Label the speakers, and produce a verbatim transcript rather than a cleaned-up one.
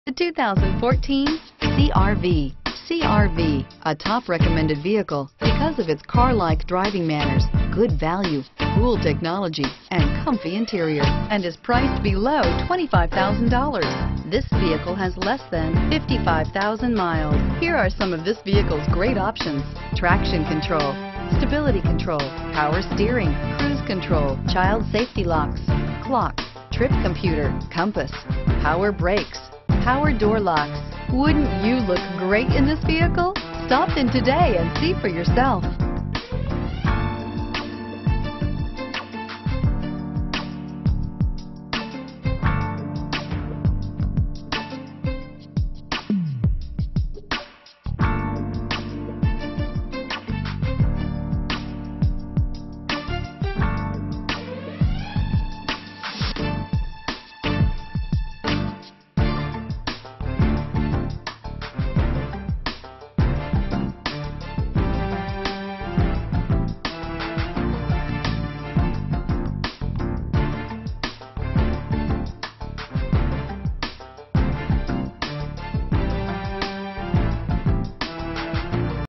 Speaker 1: The two thousand fourteen C R V. C R V, a top recommended vehicle because of its car-like driving manners, good value, cool technology, and comfy interior, and is priced below twenty-five thousand dollars. This vehicle has less than fifty-five thousand miles. Here are some of this vehicle's great options: traction control, stability control, power steering, cruise control, child safety locks, clock, trip computer, compass, power brakes, power door locks. Wouldn't you look great in this vehicle? Stop in today and see for yourself.